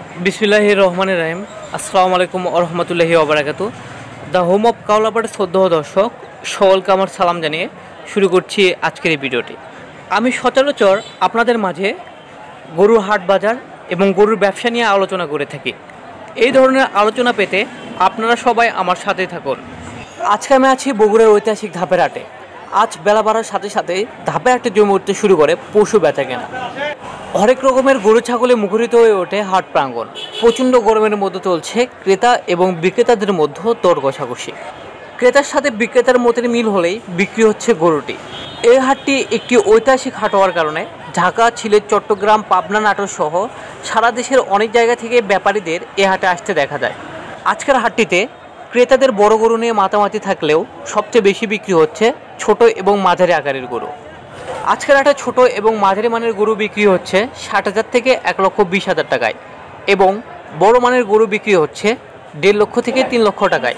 বিসমিল্লাহির রহমানির রহিম। আসসালামু আলাইকুম ওয়া রাহমাতুল্লাহি ওয়া বারাকাতুহু। দ্য হোম অফ কাওলাপাড়ার শ্রদ্ধেয় দর্শক সকলকে আমার সালাম জানিয়ে শুরু করছি আজকের এই ভিডিওটি। আমি সচরাচর আপনাদের মাঝে গরুর হাট বাজার এবং গরুর ব্যবসা নিয়ে আলোচনা করে থাকি। এই ধরনের আলোচনা পেতে আপনারা সবাই আমার সাথেই থাকুন। আজকে আমি আছি বগুড়ার ঐতিহাসিক ধাপের হাটে। আজ বেলা বাড়ার সাথে সাথে ধাপের হাটে জমে উঠতে শুরু করে পশু বেচা কেনা। হরেক রকমের গরু ছাগলে মুখরিত হয়ে ওঠে হাট প্রাঙ্গণ। প্রচণ্ড গরমের মধ্যে চলছে ক্রেতা এবং বিক্রেতাদের মধ্যে দর কষাকষি। ক্রেতার সাথে বিক্রেতার মতের মিল হলেই বিক্রি হচ্ছে গরুটি। এই হাটটি একটি ঐতিহাসিক হাট হওয়ার কারণে ঢাকা, সিলেট, চট্টগ্রাম, পাবনা, নাটোর সহ সারা দেশের অনেক জায়গা থেকে ব্যাপারীদের এ হাটে আসতে দেখা যায়। আজকের হাটটিতে ক্রেতাদের বড় গরু নিয়ে মাতামাতি থাকলেও সবচেয়ে বেশি বিক্রি হচ্ছে ছোট এবং মাঝারি আকারের গরু। আজকের হাটে ছোট এবং মাঝারি মানের গরু বিক্রি হচ্ছে ৬০,০০০ থেকে ১,২০,০০০ টাকায় এবং বড় মানের গরু বিক্রি হচ্ছে ১.৫ লক্ষ থেকে ৩ লক্ষ টাকায়।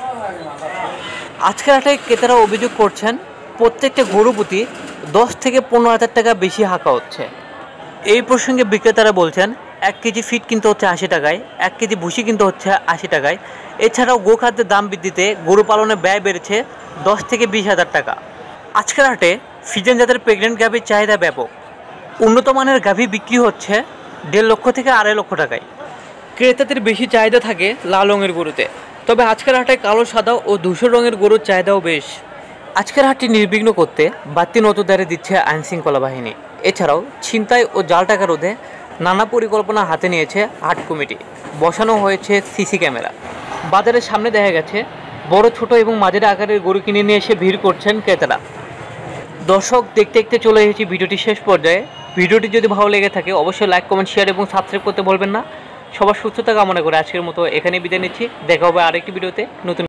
আজকের হাটে ক্রেতারা অভিযোগ করছেন প্রত্যেকটা গরু প্রতি ১০ থেকে ১৫,০০০ টাকা বেশি হাঁকা হচ্ছে। এই প্রসঙ্গে বিক্রেতারা বলছেন ১ কেজি ফিট কিনতে হচ্ছে ৮০ টাকায়, ১ কেজি ভুসি কিনতে হচ্ছে ৮০ টাকায়। এছাড়াও গোখাদ্যের দাম বৃদ্ধিতে গরু পালনে ব্যয় বেড়েছে ১০ থেকে ২০,০০০ টাকা। আজকের হাটে ফিজিয়ান জাতের প্রেগনেন্ট গাভীর চাহিদা ব্যাপক। উন্নত মানের গাভী বিক্রি হচ্ছে ১.৫ লক্ষ থেকে ২.৫ লক্ষ টাকায়। ক্রেতাদের বেশি চাহিদা থাকে লাল রঙের গরুতে, তবে আজকের হাটে কালো, সাদা ও ধূসর রঙের গরুর চাহিদাও বেশ। আজকের হাটটি নির্বিঘ্ন করতে বাড়তি নজরদারি দিচ্ছে আইনশৃঙ্খলা বাহিনী। এছাড়াও ছিনতাই ও জাল টাকা রোধে নানা পরিকল্পনা হাতে নিয়েছে হাট কমিটি। বসানো হয়েছে সিসি ক্যামেরা। বাজারের সামনে দেখা গেছে বড়, ছোট এবং মাঝারি আকারের গরু কিনে নিয়ে এসে ভিড় করছেন ক্রেতারা। দর্শক, দেখতে দেখতে চলে এসেছি ভিডিওটি শেষ পর্যায়ে। ভিডিওটি যদি ভালো লেগে থাকে অবশ্যই লাইক, কমেন্ট, শেয়ার এবং সাবস্ক্রাইব করতে ভুলবেন না। সবার সুস্থতা কামনা করে আজকের মতো এখানে বিদায় নিচ্ছি। দেখা হবে আরেকটি ভিডিওতে নতুন।